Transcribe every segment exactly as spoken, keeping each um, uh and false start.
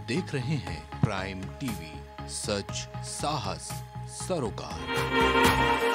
आप देख रहे हैं प्राइम टीवी, सच साहस सरोकार।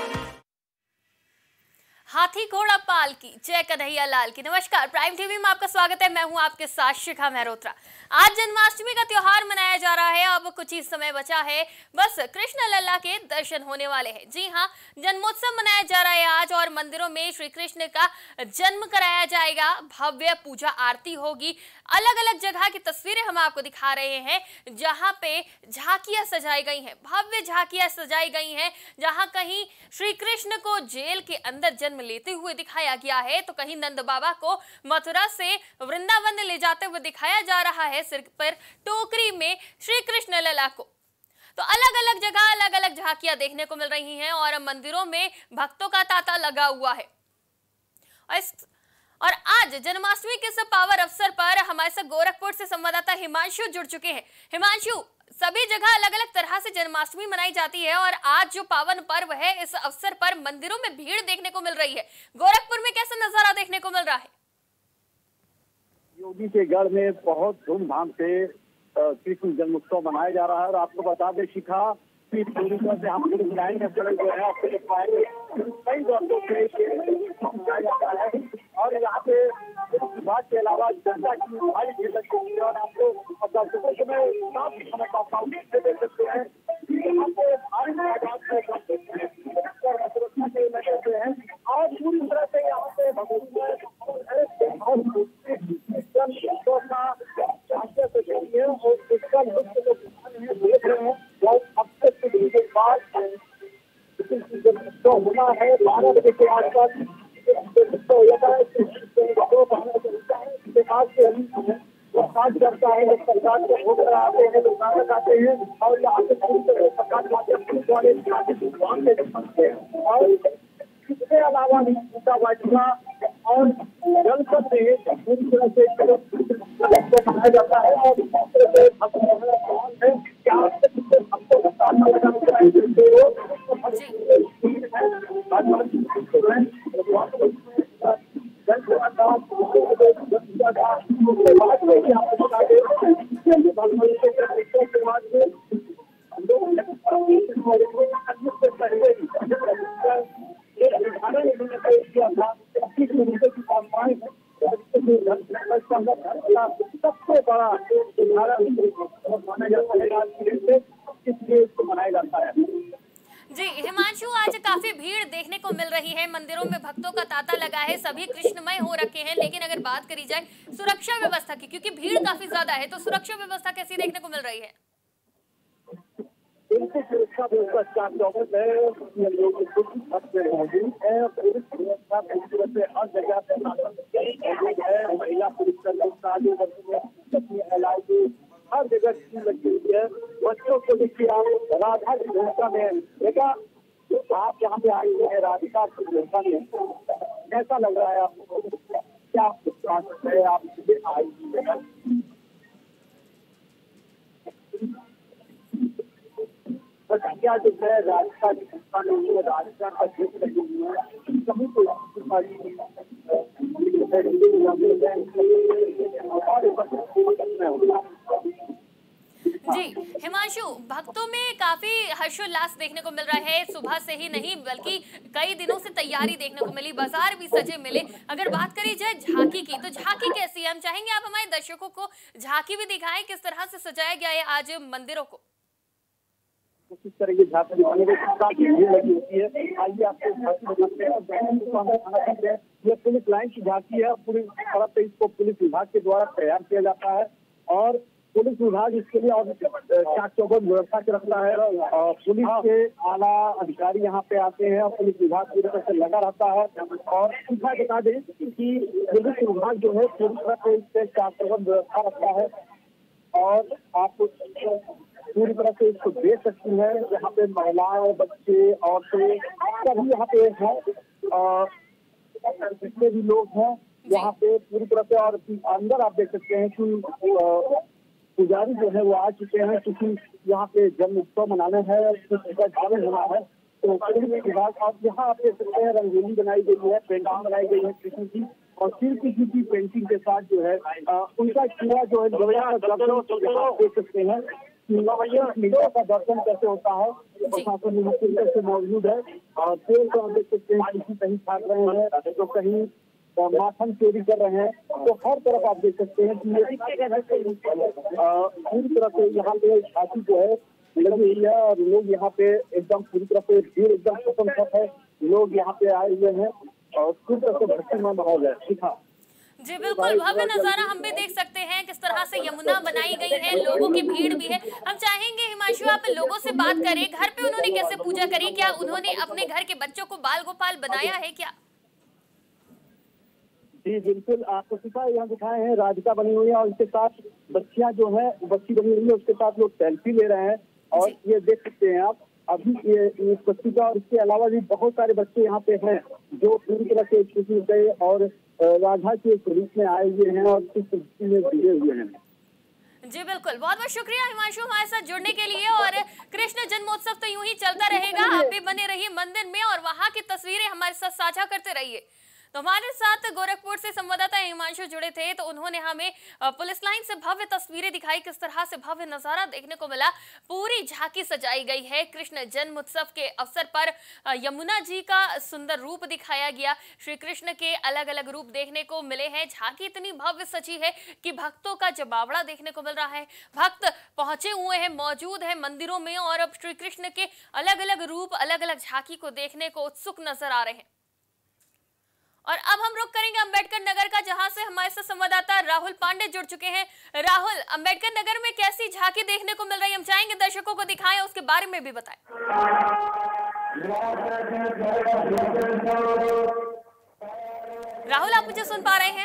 हाथी घोड़ा पाल की जय कन्हैया लाल की। नमस्कार, प्राइम टीवी में आपका स्वागत है। मैं हूं आपके साथ शिखा मेहरोत्रा। आज जन्माष्टमी का त्योहार मनाया जा रहा है। अब कुछ ही समय बचा है, बस कृष्ण लल्ला के दर्शन होने वाले हैं। जी हां, जन्मोत्सव मनाया जा रहा है आज और मंदिरों में श्री कृष्ण का जन्म कराया जाएगा। भव्य पूजा आरती होगी। अलग अलग जगह की तस्वीरें हम आपको दिखा रहे हैं जहां पे झांकियां सजाई गई हैं, भव्य झांकियां सजाई गई हैं। जहां कहीं श्री कृष्ण को जेल के अंदर जन्म लेते हुए दिखाया गया है, तो कहीं नंद बाबा को मथुरा से वृंदावन ले जाते हुए दिखाया जा रहा है, सिर पर टोकरी में श्री कृष्ण लला को। तो अलग अलग जगह अलग अलग झांकियां देखने को मिल रही हैं और मंदिरों में भक्तों का तांता लगा हुआ है। और, इस, और आज जन्माष्टमी के इस पावन अवसर पर हमारे साथ गोरखपुर से संवाददाता हिमांशु जुड़ चुके हैं। हिमांशु, सभी जगह अलग अलग तरह से जन्माष्टमी मनाई जाती है और आज जो पावन पर्व है, इस अवसर पर मंदिरों में भीड़ देखने को मिल रही है। गोरखपुर में कैसा नजारा देखने को मिल रहा है? योगी के गढ़ में बहुत धूमधाम से कृष्ण जन्मोत्सव मनाया जा रहा है। और आपको बता दें शिखा कि पूरी तरह से हम लोग लाइन में खड़े हुए हैं, आपको दिखाएंगे कई वर्षों से मनाया जाता है। और यहाँ पे विभाग के अलावा जनता की भारी भीड़ लगी हुई है। और आपको दर्शकों को मैं साफ दिखाना चाहता हूँ, देख सकते हैं यहाँ पे भारी तादाद में सुरक्षा के लगे हुए हैं और पूरी तरह से यहाँ पे भगवान और इसका लुत्फ जो देख रहे हैं वो अब तक के बाद तो होना है बारह बजे के आसपास हो जाता है। इसके बाद से वो काज करता है, सरकार को वोट कराते हैं, लोग नाटक आते हैं और यहाँ पे सरकार और इसके अलावा भी पूजा वाटिका और जलकर से पूरी तरह से मनाया जाता है। और सबसे बड़ा माना जाता है, इसलिए इसको मनाया जाता है। जी हिमांशु, आज काफी भीड़ देखने को मिल रही है, मंदिरों में भक्तों का तांता लगा है, सभी कृष्णमय हो रखे हैं। लेकिन अगर बात करी जाए सुरक्षा व्यवस्था की, क्योंकि भीड़ काफी ज्यादा है, तो सुरक्षा व्यवस्था कैसी देखने को मिल रही है? सुरक्षा व्यवस्था चार चौबीस है, मौजूद है। पुलिस व्यवस्था पूरी तरह से हर जगह पे मौजूद है। महिला पुलिस एलायची हर जगह की लगी हुई है। बच्चों को देखिए आप राधा की भूमिका में देखा, आप यहाँ पे आई हुए हैं राधिका की भूमिका में, कैसा लग रहा है आपको? क्या है आप आई हुई है? क्या जो है राजस्थान की संस्था में राजस्थान का क्षेत्र लगी हुई है, सभी को जी हिमांशु, भक्तों में काफी हर्षोल्लास देखने को मिल रहा है। सुबह से ही नहीं बल्कि कई दिनों से तैयारी देखने को मिली, बाजार भी सजे मिले। अगर बात करी जाए झांकी की, तो झांकी कैसी है? हम चाहेंगे आप हमारे दर्शकों को झांकी भी दिखाएं, किस तरह से सजाया गया है आज मंदिरों को। किस तरह की झांकी दिखाने में काफी भीड़ लगी होती है। आइए आपको झांकी, ये पुलिस लाइन की झांकी है। पूरी तरह से इसको पुलिस विभाग के द्वारा तैयार किया जाता है और पुलिस विभाग इसके लिए और चाक चौबंद व्यवस्था के रखता है। और पुलिस के आला अधिकारी यहाँ पे आते हैं और पुलिस विभाग पूरी तरह से लगा रहता है। और सुबह बता दें कि पुलिस विभाग जो है पूरी तरह से इससे चाक चौबंद व्यवस्था रखता है और आप पूरी तरह से इसको देख सकती है। यहाँ पे महिलाएं, बच्चे, औरतें सभी यहाँ पे हैं और जितने भी लोग हैं यहाँ पे पूरी तरह से। और अंदर आप देख सकते हैं कि पुजारी जो है वो आ चुके हैं, क्योंकि यहाँ पे जन्म उत्सव मनाने हैं, जन्म होना है। तो पुलिस विभाग आप यहाँ आप देख सकते हैं रंगोली बनाई गई है, पेंटिंग बनाई गई है कृष्ण की और सिर किसी की पेंटिंग के साथ जो है आ, उनका पूरा जो है मीडिया का दर्शन यहाँ देख सकते हैं। मीडिया का दर्शन कैसे होता है, प्रशासन से मौजूद है। और तेल को आप देख सकते हैं, किसी कहीं छाट रहे हैं तो कहीं माखन चोरी कर रहे हैं। तो हर तरफ आप देख सकते हैं कि पूरी तरह से यहाँ पे झांकी जो है लगी हुई है और लोग यहाँ पे एकदम पूरी तरह से भीड़ एकदम खत्म खत्म है। लोग यहाँ पे आए हुए हैं और पूरी तरह से भक्तिमय माहौल है। ठीक है जी बिल्कुल, भव्य नजारा हम भी देख सकते हैं किस तरह से यमुना बनाई गई है, लोगों की भीड़ भी है। हम चाहेंगे हिमांशु आप लोगों से बात करें, घर पे उन्होंने कैसे पूजा करी, क्या उन्होंने अपने घर के बच्चों को बाल गोपाल बनाया है क्या? जी बिल्कुल, आपको सिखा यहाँ दिखाए हैं, राधिका बनी हुई है और उसके साथ बच्चियां जो है बच्ची बनी हुई है, उसके साथ लोग सेल्फी ले रहे हैं। और ये देख सकते हैं आप अभी ये इस बच्ची का और इसके अलावा भी बहुत सारे बच्चे यहाँ पे हैं जो पूरी तरह से खुशी गए और राधा के रूप में आए हुए हैं और इस में जुड़े हुए हैं। जी बिल्कुल, बहुत बहुत शुक्रिया हिमांशु हमारे साथ जुड़ने के लिए। और कृष्ण जन्मोत्सव तो यूं ही चलता रहेगा, आप भी बने रहिए मंदिर में और वहां की तस्वीरें हमारे साथ साझा करते रहिए। तो हमारे साथ गोरखपुर से संवाददाता हिमांशु जुड़े थे, तो उन्होंने हमें पुलिस लाइन से भव्य तस्वीरें दिखाई, किस तरह से भव्य नजारा देखने को मिला। पूरी झांकी सजाई गई है कृष्ण जन्मोत्सव के अवसर पर। यमुना जी का सुंदर रूप दिखाया गया, श्री कृष्ण के अलग अलग रूप देखने को मिले हैं। झांकी इतनी भव्य सजी है कि भक्तों का जमावड़ा देखने को मिल रहा है। भक्त पहुंचे हुए हैं, मौजूद है मंदिरों में और अब श्री कृष्ण के अलग अलग रूप, अलग अलग झांकी को देखने को उत्सुक नजर आ रहे हैं। और अब हम रुक करेंगे अंबेडकर नगर का, जहां से हमारे साथ संवाददाता राहुल पांडे जुड़ चुके हैं। राहुल, अंबेडकर नगर में कैसी झांकी देखने को मिल रही है, हम चाहेंगे दर्शकों को दिखाएं, उसके बारे में भी बताएं। राहुल, आप मुझे सुन पा रहे हैं?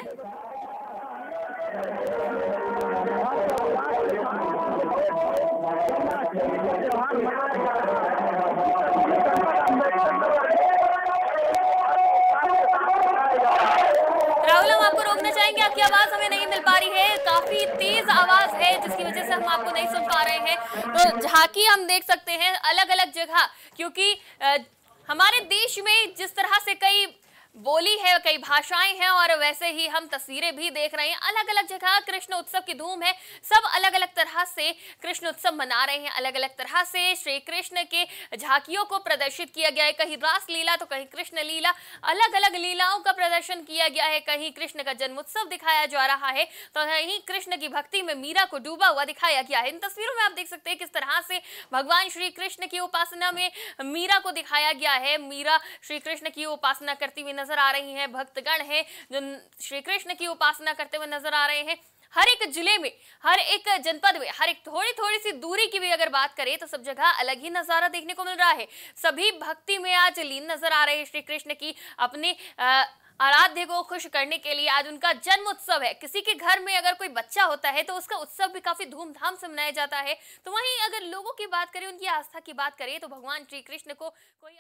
चाहेंगे, आपकी आवाज हमें नहीं मिल पा रही है, काफी तेज आवाज है जिसकी वजह से हम आपको नहीं सुन पा रहे हैं। तो झांकी हम देख सकते हैं अलग अलग जगह, क्योंकि आ, हमारे देश में जिस तरह से कई बोली है, कई भाषाएं हैं और वैसे ही हम तस्वीरें भी देख रहे हैं। अलग अलग जगह कृष्ण उत्सव की धूम है, सब अलग अलग तरह से कृष्ण उत्सव मना रहे हैं। अलग अलग तरह से श्री कृष्ण के झांकियों को प्रदर्शित किया गया है, कहीं रास लीला तो कहीं कृष्ण लीला, अलग अलग लीलाओं का प्रदर्शन किया गया है। कहीं कृष्ण का जन्मोत्सव दिखाया जा रहा है तो कहीं कृष्ण की भक्ति में मीरा को डूबा हुआ दिखाया गया है। इन तस्वीरों में आप देख सकते हैं किस तरह से भगवान श्री कृष्ण की उपासना में मीरा को दिखाया गया है। मीरा श्री कृष्ण की उपासना करती हुई नजर आ रही हैं, भक्तगण हैं जो श्री कृष्ण की उपासना करते हुए नजर आ रहे हैं। हर एक जिले में, हर एक जनपद में, हर एक थोड़ी थोड़ी सी दूरी की भी अगर बात करें तो सब जगह अलग ही नजारा देखने को मिल रहा है। सभी भक्ति में आज लीन नजर आ रहे हैं। श्री कृष्ण की अपने आराध्य को खुश करने के लिए आज उनका जन्म उत्सव है। किसी के घर में अगर कोई बच्चा होता है तो उसका उत्सव भी काफी धूमधाम से मनाया जाता है। तो वहीं अगर लोगों की बात करें, उनकी आस्था की बात करें तो भगवान श्री कृष्ण को कोई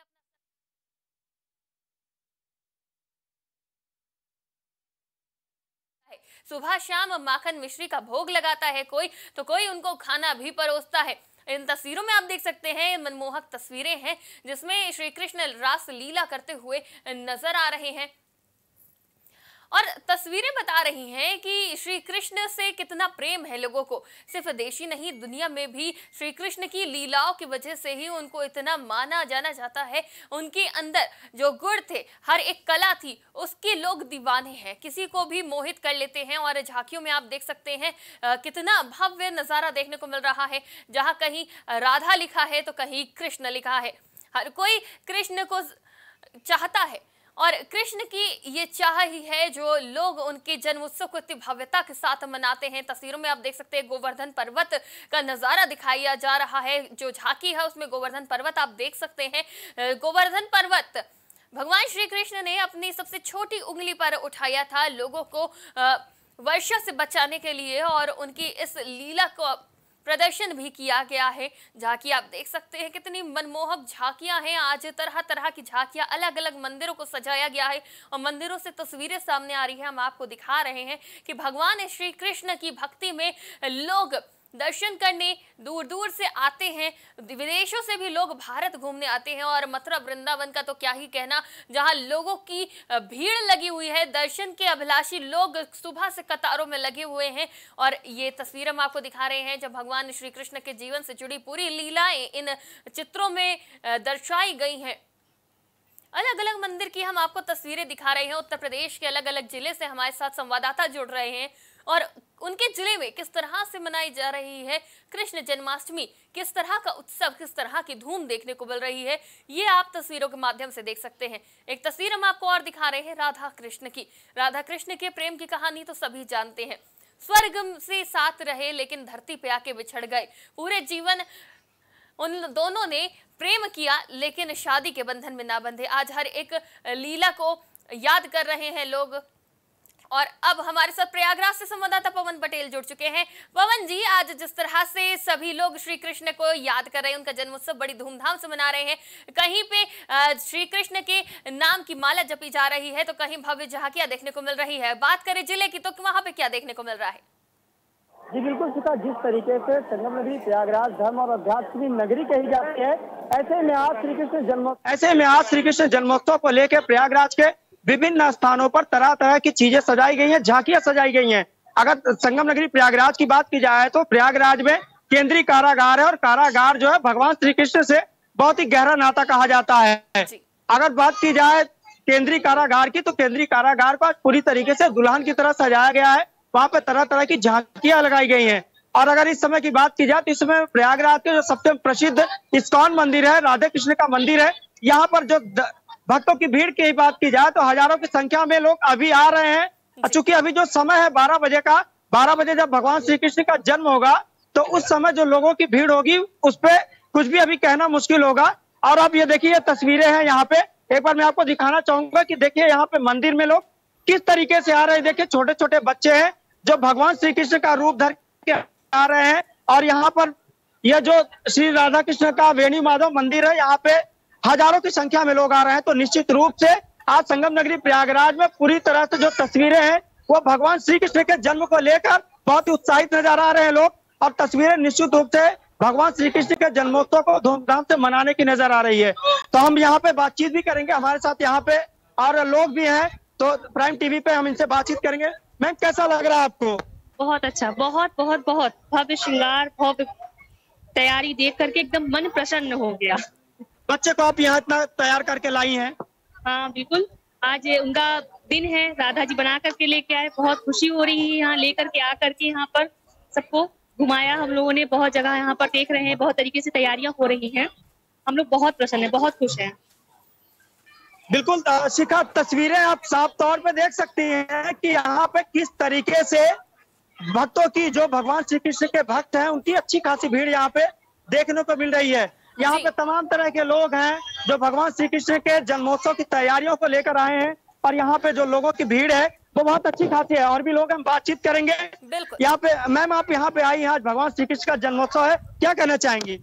सुबह शाम माखन मिश्री का भोग लगाता है कोई, तो कोई उनको खाना भी परोसता है। इन तस्वीरों में आप देख सकते हैं मनमोहक तस्वीरें हैं जिसमें श्री कृष्ण रास लीला करते हुए नजर आ रहे हैं और तस्वीरें बता रही हैं कि श्री कृष्ण से कितना प्रेम है लोगों को। सिर्फ देश ही नहीं, दुनिया में भी श्री कृष्ण की लीलाओं की वजह से ही उनको इतना माना जाना जाता है। उनके अंदर जो गुण थे, हर एक कला थी, उसके लोग दीवाने हैं, किसी को भी मोहित कर लेते हैं। और झांकियों में आप देख सकते हैं आ, कितना भव्य नजारा देखने को मिल रहा है। जहां कहीं राधा लिखा है तो कहीं कृष्ण लिखा है। हर कोई कृष्ण को चाहता है और कृष्ण की ये चाह ही है जो लोग उनके जन्म उत्सव को इतनी भव्यता के साथ मनाते हैं। तस्वीरों में आप देख सकते हैं गोवर्धन पर्वत का नजारा दिखाया जा रहा है। जो झांकी है उसमें गोवर्धन पर्वत आप देख सकते हैं। गोवर्धन पर्वत भगवान श्री कृष्ण ने अपनी सबसे छोटी उंगली पर उठाया था लोगों को वर्षा से बचाने के लिए और उनकी इस लीला को प्रदर्शन भी किया गया है। झांकी आप देख सकते हैं कितनी मनमोहक झांकियां हैं। आज तरह तरह की झांकियां, अलग अलग मंदिरों को सजाया गया है और मंदिरों से तस्वीरें सामने आ रही है। हम आपको दिखा रहे हैं कि भगवान श्री कृष्ण की भक्ति में लोग दर्शन करने दूर दूर से आते हैं, विदेशों से भी लोग भारत घूमने आते हैं। और मथुरा वृंदावन का तो क्या ही कहना, जहां लोगों की भीड़ लगी हुई है, दर्शन के अभिलाषी लोग सुबह से कतारों में लगे हुए हैं। और ये तस्वीर हम आपको दिखा रहे हैं जब भगवान श्री कृष्ण के जीवन से जुड़ी पूरी लीलाएं इन चित्रों में दर्शाई गई हैं। अलग अलग मंदिर की हम आपको तस्वीरें दिखा रहे हैं। उत्तर प्रदेश के अलग अलग जिले से हमारे साथ संवाददाता जुड़ रहे हैं और उनके जिले में किस तरह से मनाई जा रही है कृष्ण जन्माष्टमी, किस तरह का उत्सव, किस तरह की धूम देखने को मिल रही है, ये आप तस्वीरों के माध्यम से देख सकते हैं। एक तस्वीर हम आपको और दिखा रहे हैं राधा कृष्ण की। राधा कृष्ण के प्रेम की कहानी तो सभी जानते हैं। स्वर्ग से साथ रहे लेकिन धरती पे आके बिछड़ गए। पूरे जीवन उन दोनों ने प्रेम किया लेकिन शादी के बंधन में ना बंधे। आज हर एक लीला को याद कर रहे हैं लोग। और अब हमारे साथ प्रयागराज से संवाददाता पवन पटेल जुड़ चुके हैं। पवन जी, आज जिस तरह से सभी लोग श्री कृष्ण को याद कर रहे हैं, उनका जन्मोत्सव बड़ी धूमधाम से मना रहे हैं, कहीं पे श्री कृष्ण के नाम की माला जपी जा रही है तो कहीं भव्य झांकियां देखने को मिल रही है। बात करें जिले की तो वहां पे क्या देखने को मिल रहा है? जी बिल्कुल शिखा, जिस तरीके से संगम नगरी प्रयागराज धर्म और अध्यात्म की नगरी कही जाती है, ऐसे में आज श्री कृष्ण जन्मोत्सव ऐसे में आज श्री कृष्ण जन्मोत्सव को लेकर प्रयागराज के विभिन्न स्थानों पर तरह तरह की चीजें सजाई गई हैं, झांकियां सजाई गई हैं। अगर संगम नगरी प्रयागराज की बात की जाए तो प्रयागराज में केंद्रीय कारागार है और कारागार जो है भगवान श्री कृष्ण से बहुत ही गहरा नाता कहा जाता है। अगर बात की जाए केंद्रीय कारागार की तो केंद्रीय कारागार को पूरी तरीके से दुल्हन की तरह सजाया गया है। वहां पे तरह तरह की झांकियां लगाई गई हैं। और अगर इस समय की बात की जाए तो इस समय प्रयागराज के जो सबसे प्रसिद्ध इस्कॉन मंदिर है, राधे कृष्ण का मंदिर है, यहाँ पर जो भक्तों की भीड़ की बात की जाए तो हजारों की संख्या में लोग अभी आ रहे हैं। चूंकि अभी जो समय है बारह बजे का, बारह बजे जब भगवान श्री कृष्ण का जन्म होगा तो उस समय जो लोगों की भीड़ होगी उस पर कुछ भी अभी कहना मुश्किल होगा। और अब ये देखिए तस्वीरें हैं यहाँ पे, एक बार मैं आपको दिखाना चाहूंगा कि देखिए यहाँ पे मंदिर में लोग किस तरीके से आ रहे हैं। देखिए छोटे छोटे बच्चे हैं जो भगवान श्री कृष्ण का रूप धर के आ रहे हैं। और यहाँ पर यह जो श्री राधा कृष्ण का वेणु माधव मंदिर है, यहाँ पे हजारों की संख्या में लोग आ रहे हैं। तो निश्चित रूप से आज संगम नगरी प्रयागराज में पूरी तरह से जो तस्वीरें हैं वो भगवान श्री कृष्ण के जन्म को लेकर बहुत ही उत्साहित नजर आ रहे हैं लोग। और तस्वीरें निश्चित रूप से भगवान श्री कृष्ण के जन्मोत्सव को धूमधाम से मनाने की नजर आ रही है। तो हम यहाँ पे बातचीत भी करेंगे, हमारे साथ यहाँ पे और लोग भी हैं, तो प्राइम टीवी पे हम इनसे बातचीत करेंगे। मैम कैसा लग रहा है आपको? बहुत अच्छा, बहुत बहुत बहुत भव्य श्रृंगार, भव्य तैयारी देख करके एकदम मन प्रसन्न हो गया। बच्चे को आप यहाँ इतना तैयार करके लाई हैं? हाँ बिल्कुल, आज उनका दिन है, राधा जी बना करके लेके आए, बहुत खुशी हो रही है यहाँ लेकर के आकर के यहाँ पर सबको घुमाया हम लोगों ने, बहुत जगह यहाँ पर देख रहे हैं, बहुत तरीके से तैयारियां हो रही हैं। हम लोग बहुत प्रसन्न है, बहुत खुश हैं। बिल्कुल शिखा, तस्वीरें आप साफ तौर पे देख सकती हैं कि यहाँ पे किस तरीके से भक्तों की, जो भगवान श्री कृष्ण के भक्त हैं, उनकी अच्छी खासी भीड़ यहाँ पे देखने को मिल रही है। यहाँ पे तमाम तरह के लोग हैं जो भगवान श्री कृष्ण के जन्मोत्सव की तैयारियों को लेकर आए हैं। और यहाँ पे जो लोगों की भीड़ है वो बहुत अच्छी खासी है। और भी लोग हम बातचीत करेंगे। यहाँ पे मैम आप यहाँ पे आई हैं, आज भगवान श्री कृष्ण का जन्मोत्सव है, क्या कहना चाहेंगी?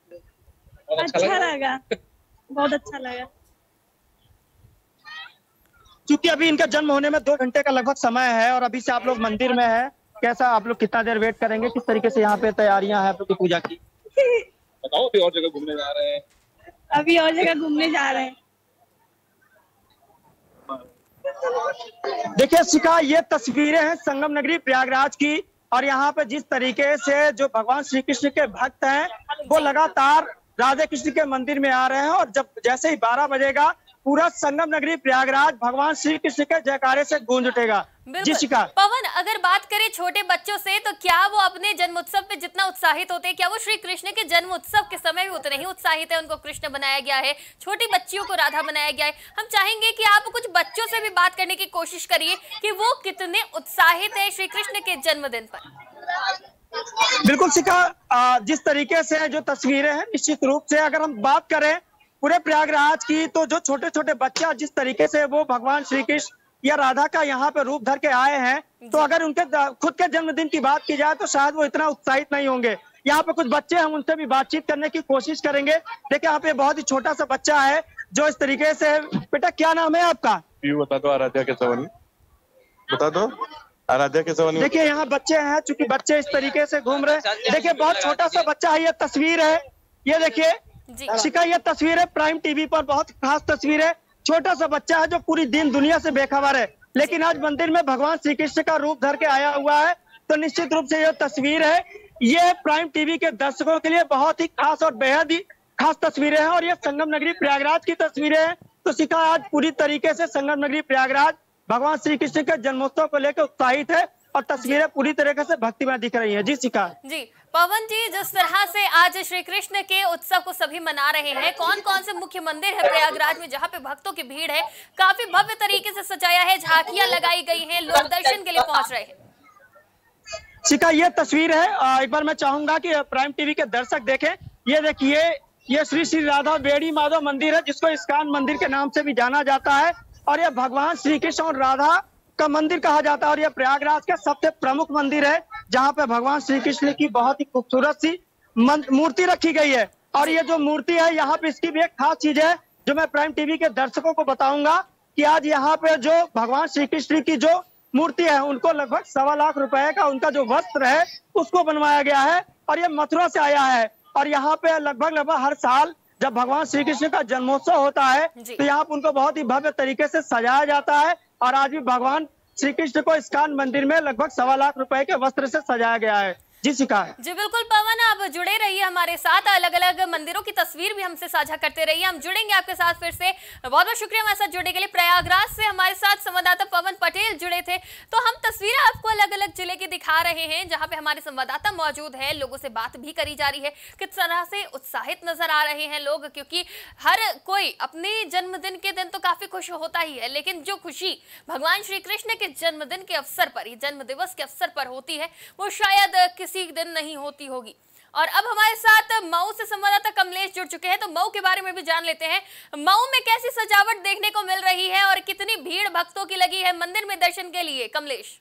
अच्छा लगा, बहुत अच्छा लगा। क्योंकि अभी इनका जन्म होने में दो घंटे का लगभग समय है और अभी से आप लोग मंदिर में है, कैसा आप लोग कितना देर वेट करेंगे, किस तरीके से यहाँ पे तैयारियां हैं आप लोग की पूजा की? बताओ, अभी और जगह घूमने जा रहे हैं। अभी और जगह घूमने जा रहे हैं। देखिए शिखा, ये तस्वीरें हैं संगम नगरी प्रयागराज की। और यहाँ पे जिस तरीके से जो भगवान श्री कृष्ण के भक्त हैं वो लगातार राधे कृष्ण के मंदिर में आ रहे हैं। और जब जैसे ही बारह बजेगा पूरा संगम नगरी प्रयागराज भगवान श्री कृष्ण के जयकारे से गूंज उठेगा। जी शिखा। पवन, अगर बात करें छोटे बच्चों से तो क्या वो अपने जन्मोत्सव पे जितना उत्साहित होते हैं, क्या वो श्री कृष्ण के जन्मोत्सव के समय भी उतने ही उत्साहित है? उनको कृष्ण बनाया गया है, छोटी बच्चियों को राधा बनाया गया है। हम चाहेंगे कि आप कुछ बच्चों से भी बात करने की कोशिश करिए कि वो कितने उत्साहित है श्री कृष्ण के जन्मदिन पर। बिल्कुल शिखा, जिस तरीके से जो तस्वीरें हैं, निश्चित रूप से अगर हम बात करें पूरे प्रयागराज की तो जो छोटे छोटे बच्चे जिस तरीके से वो भगवान श्री कृष्ण या राधा का यहाँ पे रूप धर के आए हैं, तो अगर उनके खुद के जन्मदिन की बात की जाए तो शायद वो इतना उत्साहित नहीं होंगे। यहाँ पे कुछ बच्चे, हम उनसे भी बातचीत करने की कोशिश करेंगे। देखिए यहाँ पे बहुत ही छोटा सा बच्चा है जो इस तरीके से, बेटा क्या नाम है आपका? बता दो, आराध्या के सवाल बता दो। आराध्या के सवाल देखिए यहाँ बच्चे हैं, चूंकि बच्चे इस तरीके से घूम रहे हैं। देखिए बहुत छोटा सा बच्चा है, ये तस्वीर है, ये देखिए शिखा, ये तस्वीर है प्राइम टीवी पर, बहुत खास तस्वीर है। छोटा सा बच्चा है जो पूरी दिन दुनिया से बेखबर है, लेकिन आज मंदिर में भगवान श्री कृष्ण का रूप धर के आया हुआ है। तो निश्चित रूप से ये तस्वीर है, ये प्राइम टीवी के दर्शकों के लिए बहुत ही खास और बेहद ही खास तस्वीरें हैं। और ये संगम नगरी प्रयागराज की तस्वीरें हैं। तो शिखा आज पूरी तरीके से संगम नगरी प्रयागराज भगवान श्री कृष्ण के जन्मोत्सव को लेकर उत्साहित है और तस्वीरें पूरी तरीके से भक्तिमय दिख रही है। जी शिखा। जी पवन जी, जिस तरह से आज श्री कृष्ण के उत्सव को सभी मना रहे हैं, कौन कौन से मुख्य मंदिर है प्रयागराज में जहां पे भक्तों की भीड़ है, काफी भव्य तरीके से सजाया है, झांकियां लगाई गई हैं, लोग दर्शन के लिए पहुंच रहे हैं। शिखा ये तस्वीर है, एक बार मैं चाहूंगा कि प्राइम टीवी के दर्शक देखें। ये देखिए, ये श्री श्री राधा बेड़ी माधव मंदिर है, जिसको इस्कान मंदिर के नाम से भी जाना जाता है। और ये भगवान श्री कृष्ण और राधा का मंदिर कहा जाता है। और ये प्रयागराज का सबसे प्रमुख मंदिर है, जहाँ पे भगवान श्री कृष्ण की बहुत ही खूबसूरत सी मूर्ति रखी गई है। और ये जो मूर्ति है, यहाँ पे इसकी भी एक खास चीज है जो मैं प्राइम टीवी के दर्शकों को बताऊंगा कि आज यहाँ पे जो भगवान श्री कृष्ण की जो मूर्ति है, उनको लगभग सवा लाख रुपए का उनका जो वस्त्र है उसको बनवाया गया है। और ये मथुरा से आया है। और यहाँ पे लगभग लगभग हर साल जब भगवान श्री कृष्ण का जन्मोत्सव होता है तो यहाँ पे उनको बहुत ही भव्य तरीके से सजाया जाता है। और आज भी भगवान श्री कृष्ण को इस्कान मंदिर में लगभग सवा लाख रुपए के वस्त्र से सजाया गया है। जी शिखा। जी बिल्कुल पवन, आप जुड़े रहिए हमारे साथ, अलग अलग मंदिरों की तस्वीर भी हमसे साझा करते रहिए, हम जुड़ेंगे आपके साथ फिर से। बहुत बहुत शुक्रिया हमारे साथ जुड़ने के लिए। प्रयागराज से हमारे साथ संवाददाता पवन पटेल जुड़े थे। तो हम तस्वीरें आपको अलग अलग जिले की दिखा रहे हैं, जहाँ पे हमारे संवाददाता मौजूद है, लोगों से बात भी करी जा रही है, किस तरह से उत्साहित नजर आ रहे हैं लोग, क्योंकि हर कोई अपने जन्मदिन के दिन तो काफी खुश होता ही है, लेकिन जो खुशी भगवान श्री कृष्ण के जन्मदिन के अवसर पर, जन्म दिवस के अवसर पर होती है, वो शायद किसी दिन नहीं होती होगी। और अब हमारे साथ मऊ से संवाददाता कमलेश जुड़ चुके हैं, तो मऊ के बारे में भी जान लेते हैं। मऊ में कैसी सजावट देखने को मिल रही है और कितनी भीड़ भक्तों की लगी है मंदिर में दर्शन के लिए? कमलेश,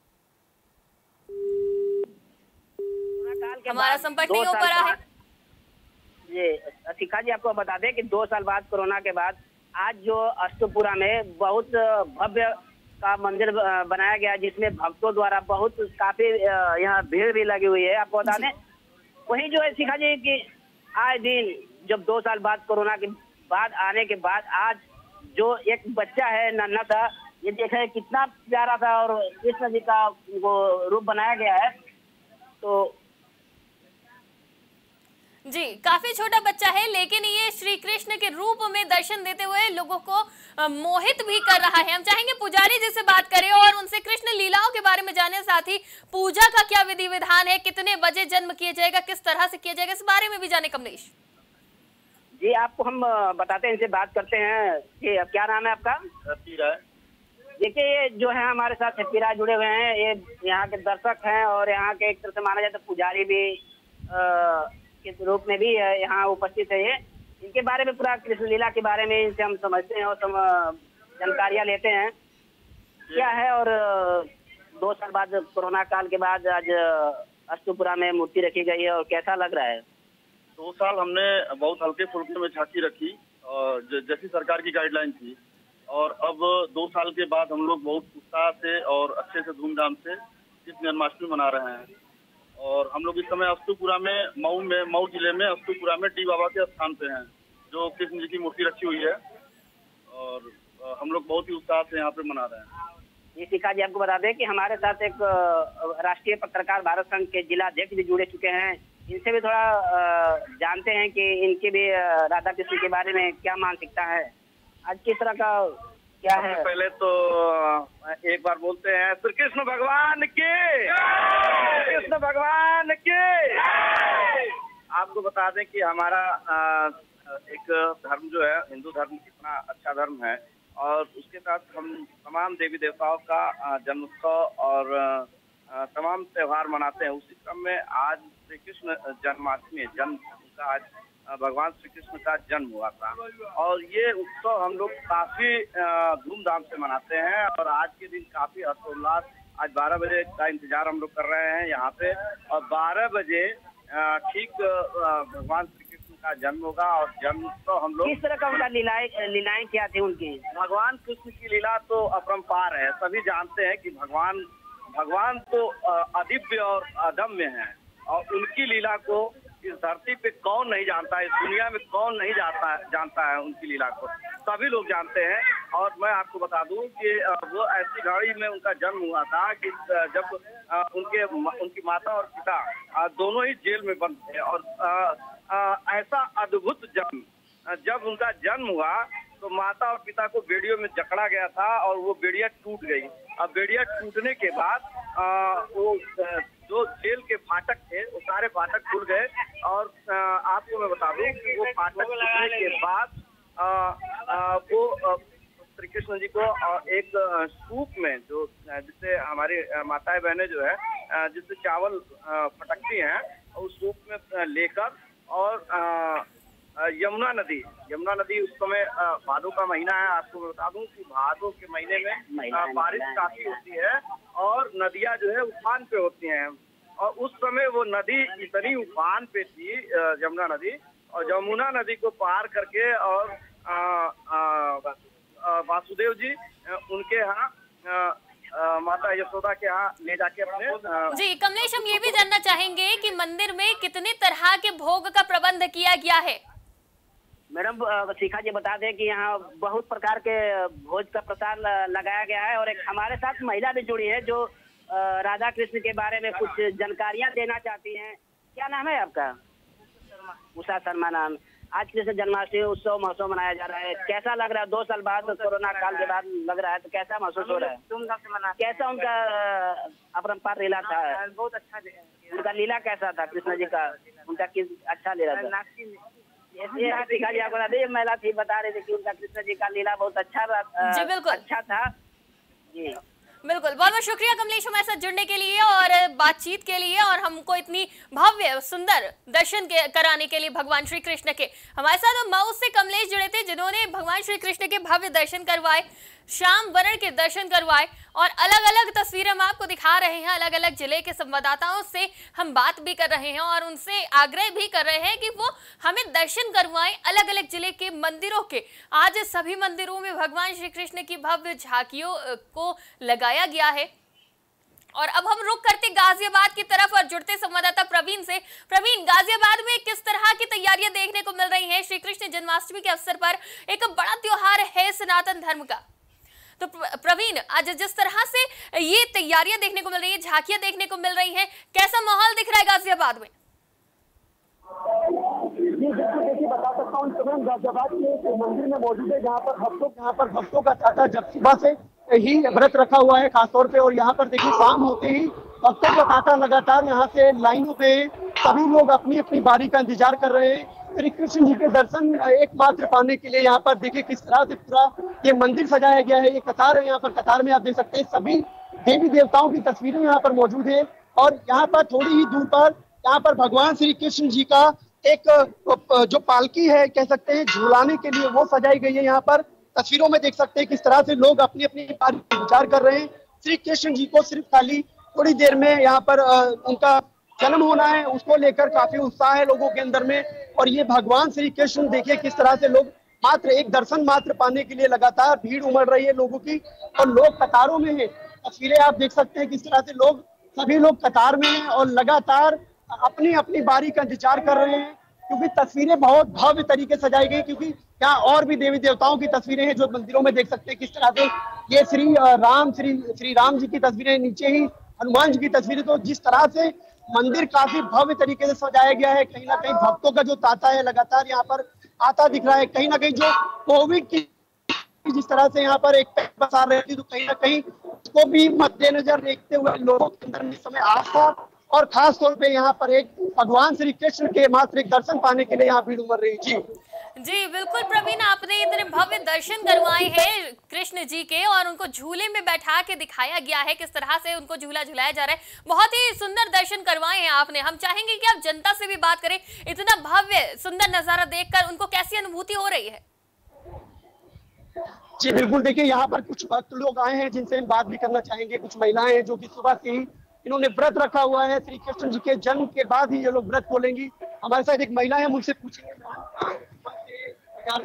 हमारा संपर्क नहीं हो पा रहा है। ये शिखा जी, आपको बता दें कि दो साल बाद कोरोना के बाद आज जो अष्टपुरा में बहुत भव्य का मंदिर बनाया गया, जिसमें भक्तों द्वारा बहुत काफी यहाँ भीड़ भी लगी हुई है। आपको बता दें, वही जो है शिखा जी की आए दिन जब दो साल बाद कोरोना के बाद आने के बाद आज जो एक बच्चा है नन्हा सा, ये देखा कितना प्यारा था और कृष्ण जी का वो रूप बनाया गया है। तो जी काफी छोटा बच्चा है, लेकिन ये श्री कृष्ण के रूप में दर्शन देते हुए लोगों को मोहित भी कर रहा है। हम चाहेंगे पुजारी जी से बात करें और उनसे कृष्ण लीलाओं के बारे में जाने, साथ ही पूजा का क्या विधि विधान है, कितने बजे जन्म किया जाएगा, किस तरह से किया जाएगा, इस बारे में भी जाने। कमलेश जी, आपको हम बताते हैं, इनसे बात करते हैं कि क्या नाम है आपका? देखिए, ये जो है हमारे साथ हैप्पी राय जुड़े हुए हैं, ये यहाँ के दर्शक हैं और यहाँ के एक तरह से माना जाए तो पुजारी भी आ, के रूप में भी यहाँ उपस्थित है। ये इनके बारे में पूरा कृष्ण लीला के बारे में इनसे हम समझते हैं और सम, जानकारियाँ लेते हैं क्या है। और दो साल बाद कोरोना काल के बाद आज अष्टपुरा में मूर्ति रखी गई है और कैसा लग रहा है? दो साल हमने बहुत हल्के फुल्के में झांकी रखी और जैसी सरकार की गाइडलाइन थी, और अब दो साल के बाद हम लोग बहुत उत्साह से और अच्छे से धूमधाम से कृष्ण जन्माष्टमी मना रहे हैं। और हम लोग इस समय अष्टपुरा में, मऊ में, मऊ जिले में अष्टपुरा में डी बाबा के स्थान पे हैं, जो कृष्ण जी की मूर्ति रखी हुई है, और हम लोग बहुत ही उत्साह से यहाँ पे मना रहे हैं। ये शिखा जी, आपको बता दें कि हमारे साथ एक राष्ट्रीय पत्रकार भारत संघ के जिला अध्यक्ष भी जुड़े चुके हैं, इनसे भी थोड़ा जानते हैं कि इनके भी राधा कृष्ण के बारे में क्या मानसिकता है, आज किस तरह का क्या है। पहले तो एक बार बोलते हैं श्री कृष्ण भगवान के, कृष्ण भगवान के। आपको बता दें कि हमारा एक धर्म जो है, हिंदू धर्म कितना अच्छा धर्म है, और उसके साथ हम तमाम देवी देवताओं का जन्मोत्सव और तमाम त्योहार मनाते हैं। उसी क्रम में आज श्री कृष्ण जन्माष्टमी, जन्म का आज भगवान श्री कृष्ण का जन्म हुआ था, और ये उत्सव हम लोग काफी धूमधाम से मनाते हैं। और आज के दिन काफी हर्षोल्लास, आज बारह बजे का इंतजार हम लोग कर रहे हैं यहाँ पे, और बारह बजे ठीक भगवान श्री कृष्ण का जन्म होगा। और जन्म तो हम लोग किस तरह का उनका लीलाएं लीलाएं क्या थी उनकी? भगवान कृष्ण की लीला तो अपरंपार है, सभी जानते हैं कि भगवान भगवान तो अदिव्य और अदम्य हैं और उनकी लीला को इस धरती पे कौन नहीं जानता है, इस दुनिया में कौन नहीं जानता जानता है उनकी लीला को, सभी लोग जानते हैं। और मैं आपको बता दूं कि वो ऐसी घड़ी में उनका जन्म हुआ था कि जब उनके उनकी माता और पिता दोनों ही जेल में बंद थे और ऐसा अद्भुत जन्म, जब उनका जन्म हुआ तो माता और पिता को बेड़ियों में जकड़ा गया था और वो बेड़िया टूट गई। अब बेड़िया टूटने के बाद वो जो जेल के फाटक थे वो सारे फाटक खुल गए और आपको मैं बता दूं कि वो फाटक खुलने के बाद आ, आ, वो श्री कृष्ण जी को एक सूप में, जो जिससे हमारी माताएं बहनें जो है जिससे चावल फटकती हैं, उस सूप में लेकर और यमुना नदी यमुना नदी उस समय भादों का महीना है। आपको मैं बता दूं कि भादों के महीने में बारिश काफी होती है और नदियां जो है उफान पे होती हैं और उस समय वो नदी इतनी उफान पे थी, यमुना नदी, और यमुना नदी को पार करके और आ, आ, वासुदेव जी उनके यहाँ माता यशोदा के यहाँ ले जाके अपने जी कमलेश, हम ये भी जानना चाहेंगे कि मंदिर में कितने तरह के भोग का प्रबंध किया गया है। मैडम शिखा जी बता दें कि यहाँ बहुत प्रकार के भोज का प्रसाद लगाया गया है और एक हमारे साथ महिला भी जुड़ी है जो राधा कृष्ण के बारे में कुछ जानकारियाँ देना चाहती हैं। क्या नाम है आपका? उषा शर्मा नाम। आज कृष्ण जन्माष्टमी उत्सव महोत्सव मनाया जा रहा है, कैसा लग रहा है? दो साल बाद कोरोना काल के बाद लग रहा है, तो कैसा महसूस हो रहा है? धूमधाम से मना। कैसा उनका अपरंपार लीला था? बहुत अच्छा उनका लीला कैसा था कृष्ण जी का? उनका किस अच्छा लीला था? ये महिला थी बता रही थी कि उनका कृष्ण जी का लीला बहुत अच्छा जी बिल्कुल अच्छा था जी बिल्कुल। बहुत बहुत शुक्रिया कमलेश हमारे साथ जुड़ने के लिए और बातचीत के लिए और हमको इतनी भव्य सुंदर दर्शन के कराने के लिए भगवान श्री कृष्ण के। हमारे साथ मऊ से कमलेश जुड़े थे जिन्होंने भगवान श्री कृष्ण के भव्य दर्शन करवाए, श्याम वरण के दर्शन करवाए और अलग अलग तस्वीरें हम आपको दिखा रहे हैं। अलग अलग जिले के संवाददाताओं से हम बात भी कर रहे हैं और उनसे आग्रह भी कर रहे हैं कि वो हमें दर्शन करवाएं अलग अलग जिले के मंदिरों के। आज सभी मंदिरों में भगवान श्री कृष्ण की भव्य झांकियों को लगाया गया है। और अब हम रुक करते गाजियाबाद की तरफ और जुड़ते संवाददाता प्रवीण से। प्रवीण, गाजियाबाद में किस तरह की तैयारियां देखने को मिल रही हैं? श्री कृष्ण जन्माष्टमी के अवसर पर एक बड़ा त्योहार है सनातन धर्म का, तो प्रवीण आज जिस तरह से ये तैयारियां देखने को मिल रही है, झांकियां देखने को मिल रही हैं, कैसा माहौल दिख रहा है गाजियाबाद में? जी देखिए बता सकता हूँ गाजियाबाद के मंदिर में मौजूद है जहाँ पर भक्तों यहाँ पर भक्तों का तांता जब सुबह से ही व्रत रखा हुआ है खासतौर पे। और यहाँ पर देखिए शाम होते ही भक्तों का तांता लगातार यहाँ से लाइनों पे सभी लोग अपनी अपनी बारी का इंतजार कर रहे हैं श्री कृष्ण जी के दर्शन एकमात्र पाने के लिए। यहाँ पर देखिए किस तरह से पूरा ये मंदिर सजाया गया है। ये कतार है, यहाँ पर कतार में आप देख सकते हैं सभी देवी देवताओं की तस्वीरें यहाँ पर मौजूद है। और यहाँ पर थोड़ी ही दूर पर यहाँ पर भगवान श्री कृष्ण जी का एक जो पालकी है कह सकते हैं झूलाने के लिए वो सजाई गई है। यहाँ पर तस्वीरों में देख सकते हैं किस तरह से लोग अपनी अपनी बारी पर विचार कर रहे हैं। श्री कृष्ण जी को सिर्फ खाली थोड़ी देर में यहाँ पर उनका जन्म होना है, उसको लेकर काफी उत्साह है लोगों के अंदर में। और ये भगवान श्री कृष्ण देखिए किस तरह से लोग मात्र एक दर्शन मात्र पाने के लिए लगातार भीड़ उमड़ रही है लोगों की और लोग कतारों में हैं। तस्वीरें आप देख सकते हैं किस तरह से लोग सभी लोग कतार में हैं और लगातार अपनी अपनी बारी का इंतजार कर रहे हैं क्योंकि तस्वीरें बहुत भव्य तरीके से सजाई गई। क्योंकि यहाँ और भी देवी देवताओं की तस्वीरें हैं जो मंदिरों में देख सकते हैं किस तरह से ये श्री राम श्री श्री राम जी की तस्वीरें, नीचे ही हनुमान जी की तस्वीरें। तो जिस तरह से मंदिर काफी भव्य तरीके से सजाया गया है, कहीं ना कहीं भक्तों का जो तांता है लगातार यहाँ पर आता दिख रहा है। कहीं ना कहीं जो कोविड की जिस तरह से यहाँ पर एक पसार रही थी तो कहीं ना कहीं उसको भी मद्देनजर देखते हुए लोगों के अंदर इस समय आस्था और खास तौर पे यहाँ पर एक भगवान श्री कृष्ण के मात्र एक दर्शन पाने के लिए यहाँ भीड़ उमड़ रही। जी जी बिल्कुल प्रवीण, आपने इतने भव्य दर्शन करवाए हैं कृष्ण जी के और उनको झूले में बैठा के दिखाया गया है किस तरह से उनको झूला झुलाया जा रहा है। बहुत ही सुंदर दर्शन करवाए हैं आपने। हम चाहेंगे कि आप जनता से भी बात करें, इतना भव्य सुंदर नजारा देखकर उनको कैसी अनुभूति हो रही है? जी बिल्कुल, देखिए यहाँ पर कुछ भक्त लोग आए हैं जिनसे हम बात भी करना चाहेंगे। कुछ महिलाएं हैं जो कि सुबह से ही इन्होंने व्रत रखा हुआ है, श्री कृष्ण जी के जन्म के बाद ही ये लोग व्रत खोलेंगी। हमारे साथ एक महिला है, मुझसे पूछेंगे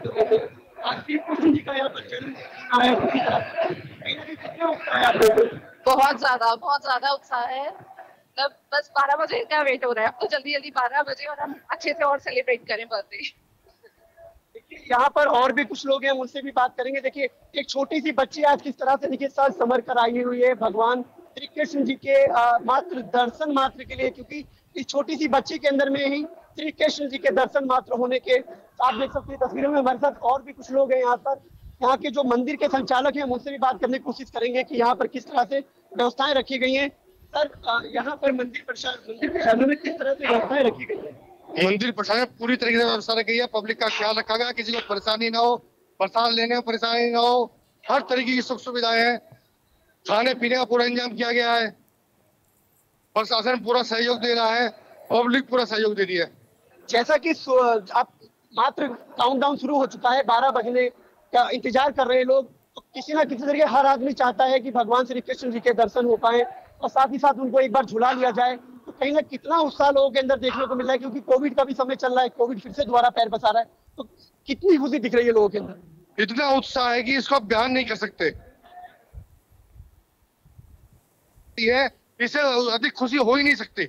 आज श्री कृष्ण जी का यहाँ पर जन्म आया बहुत ज्यादा बहुत ज्यादा उत्साह है। मतलब बस बारह बजे का वेट हो रहा है, अब तो जल्दी जल्दी बारह बजे और हम अच्छे से और सेलिब्रेट करें बर्थडे। देखिए यहाँ पर और भी कुछ लोग हैं, उनसे भी बात करेंगे। देखिए एक छोटी सी बच्ची आज किस तरह से देखिए सज संवर कर आई हुई है भगवान श्री कृष्ण जी के आ, मात्र दर्शन मात्र के लिए, क्योंकि इस छोटी सी बच्ची के अंदर में ही श्री कृष्ण जी के दर्शन मात्र होने के आप देख सकते हैं तस्वीरों में। हमारे साथ और भी कुछ लोग हैं यहाँ पर, यहाँ के जो मंदिर के संचालक हैं उनसे भी बात करने की कोशिश करेंगे कि यहाँ पर किस तरह से व्यवस्थाएं रखी गई हैं। सर यहाँ पर मंदिर प्रशासन मंदिर प्रशासन में किस तरह से व्यवस्थाएं रखी गई है? मंदिर प्रशासन पूरी तरीके से व्यवस्था रखी है, पब्लिक का ख्याल रखा गया, किसी को परेशानी ना हो, प्रसाद लेने में परेशानी ना हो, हर तरीके की सुख सुविधाएं हैं। खाने पीने का पूरा इंतजाम किया गया है, प्रशासन पूरा सहयोग दे रहा है, पब्लिक पूरा सहयोग दे रही है। जैसा कि आप मात्र काउंटडाउन शुरू हो चुका है, बारह बजने का इंतजार कर रहे हैं लोग, तो किसी ना किसी तरीके हर आदमी चाहता है कि भगवान श्री कृष्ण जी के दर्शन हो पाए और साथ ही साथ उनको एक बार झुला लिया जाए। तो कहीं ना कितना उत्साह लोगों के अंदर देखने को मिल रहा है, क्योंकि कोविड का भी समय चल रहा है, कोविड फिर से दोबारा पैर पसार रहा है, तो कितनी खुशी दिख रही है लोगों के अंदर? इतना उत्साह है कि इसको आप बयान नहीं कर सकते, इससे अधिक खुशी हो ही नहीं सकती।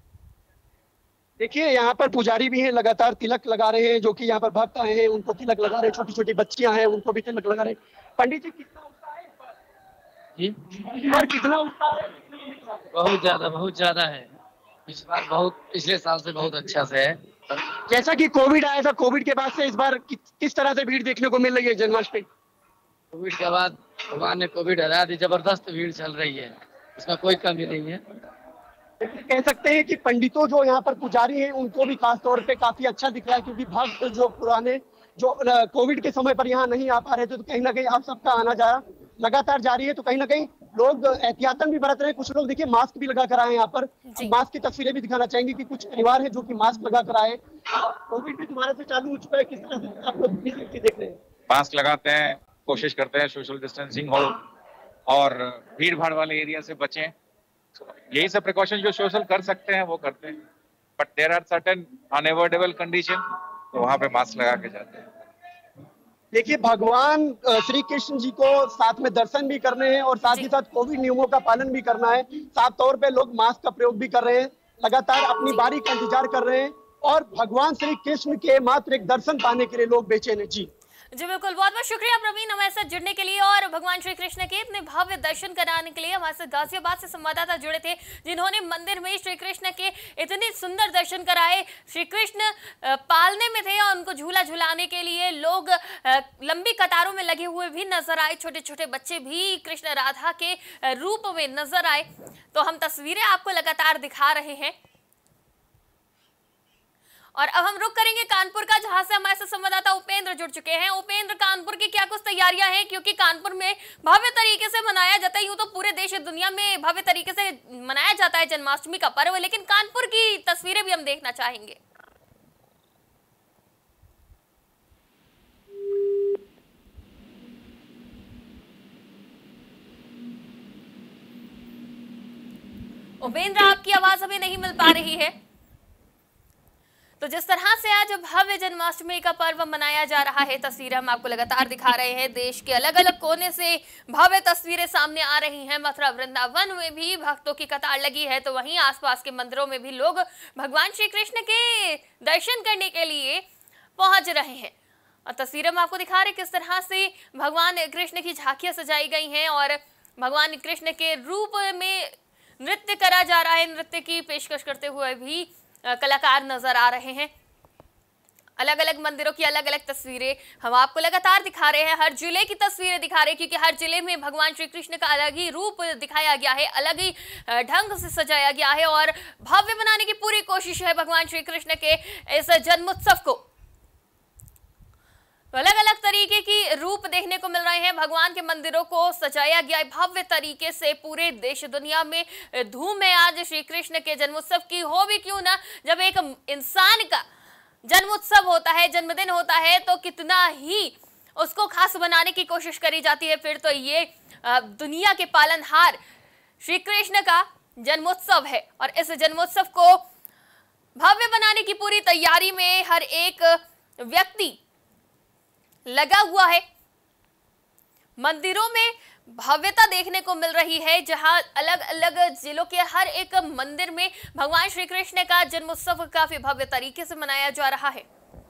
देखिए यहाँ पर पुजारी भी हैं, लगातार तिलक लगा रहे हैं, जो कि यहाँ पर भक्त आए हैं उनको तिलक लगा रहे हैं, छोटी छोटी बच्चियां हैं उनको भी तिलक लगा रहे हैं। पंडित जी कितना उत्साह है जी? और कितना उत्साह है? बहुत ज्यादा बहुत ज्यादा है इस बार, बहुत पिछले साल से बहुत अच्छा से है। जैसा कि कोविड आया था, कोविड के बाद से इस बार कि, किस तरह से भीड़ देखने को मिल रही है जन्माष्टमी? कोविड के बाद भगवान ने कोविड हरा दी, जबरदस्त भीड़ चल रही है, इसमें कोई कमी नहीं है। कह सकते हैं कि पंडितों जो यहाँ पर पुजारी हैं उनको भी खास तौर पे काफी अच्छा दिख रहा है, क्योंकि भक्त जो पुराने जो कोविड के समय पर यहाँ नहीं आ पा रहे थे, तो कहीं ना कहीं आप सबका आना जाना लगातार जारी है। तो कहीं ना कहीं लोग एहतियातन भी बरत रहे हैं, कुछ लोग देखिए मास्क भी लगा कर आए यहाँ पर। मास्क की तस्वीरें भी दिखाना चाहेंगे कि कुछ परिवार है जो कि मास्क लगा कर आए। कोविड भी तुम्हारे से चालू हो चुका है, किस तरह से आप लोग देख रहे हैं? मास्क लगाते हैं, कोशिश करते हैं सोशल डिस्टेंसिंग हो और भीड़ भाड़ वाले एरिया से बचें। यही सब प्रिकॉशन जो सोशल कर सकते हैं वो करते हैं, but there are certain unavoidable condition, तो वहां पे मास्क लगा के जाते हैं। देखिए भगवान श्री कृष्ण जी को साथ में दर्शन भी करने हैं और साथ ही साथ कोविड नियमों का पालन भी करना है। साफ तौर पे लोग मास्क का प्रयोग भी कर रहे हैं, लगातार अपनी बारी का इंतजार कर रहे हैं और भगवान श्री कृष्ण के मात्र एक दर्शन पाने के लिए लोग बेचैन हैं। जी जी बिल्कुल, बहुत बहुत शुक्रिया प्रवीण हमारे साथ जुड़ने के लिए और भगवान श्री कृष्ण के इतने भव्य दर्शन कराने के लिए। हमारे साथ गाजियाबाद से संवाददाता जुड़े थे जिन्होंने मंदिर में श्री कृष्ण के इतने सुंदर दर्शन कराए। श्री कृष्ण पालने में थे और उनको झूला झुलाने के लिए लोग लंबी कतारों में लगे हुए भी नजर आए, छोटे छोटे बच्चे भी कृष्ण राधा के रूप में नजर आए। तो हम तस्वीरें आपको लगातार दिखा रहे हैं और अब हम रुक करेंगे कानपुर का, जहां से हमारे साथ संवाददाता उपेंद्र जुड़ चुके हैं। उपेंद्र, कानपुर की क्या कुछ तैयारियां हैं, क्योंकि कानपुर में भव्य तरीके से मनाया जाता है, यूं तो पूरे देश दुनिया में भव्य तरीके से मनाया जाता है जन्माष्टमी का पर्व, लेकिन कानपुर की तस्वीरें भी हम देखना चाहेंगे। उपेंद्र, आपकी आवाज अभी नहीं मिल पा रही है। तो जिस तरह से आज भव्य जन्माष्टमी का पर्व मनाया जा रहा है, तस्वीरें हम आपको लगातार दिखा रहे हैं। देश के अलग अलग कोने से भव्य तस्वीरें सामने आ रही हैं। मथुरा वृंदावन में भी भक्तों की कतार लगी है, तो वहीं आसपास के मंदिरों में भी लोग भगवान श्री कृष्ण के दर्शन करने के लिए पहुंच रहे हैं। और तस्वीरें हम आपको दिखा रहे हैं किस तरह से भगवान कृष्ण की झांकियां सजाई गई हैं और भगवान कृष्ण के रूप में नृत्य करा जा रहा है। नृत्य की पेशकश करते हुए भी कलाकार नजर आ रहे हैं। अलग अलग मंदिरों की अलग अलग तस्वीरें हम आपको लगातार दिखा रहे हैं, हर जिले की तस्वीरें दिखा रहे हैं, क्योंकि हर जिले में भगवान श्री कृष्ण का अलग ही रूप दिखाया गया है, अलग ही ढंग से सजाया गया है और भव्य बनाने की पूरी कोशिश है भगवान श्री कृष्ण के इस जन्मोत्सव को। अलग अलग तरीके की रूप देखने को मिल रहे हैं। भगवान के मंदिरों को सजाया गया है भव्य तरीके से, पूरे देश दुनिया में धूम है आज श्री कृष्ण के जन्मोत्सव की। हो भी क्यों ना, जब एक इंसान का जन्मोत्सव होता है, जन्मदिन होता है, तो कितना ही उसको खास बनाने की कोशिश करी जाती है। फिर तो ये दुनिया के पालनहार श्री कृष्ण का जन्मोत्सव है और इस जन्मोत्सव को भव्य बनाने की पूरी तैयारी में हर एक व्यक्ति लगा हुआ है। मंदिरों में भव्यता देखने को मिल रही है, जहां अलग अलग जिलों के हर एक मंदिर में भगवान श्री कृष्ण का जन्मोत्सव काफी भव्य तरीके से मनाया जा रहा है।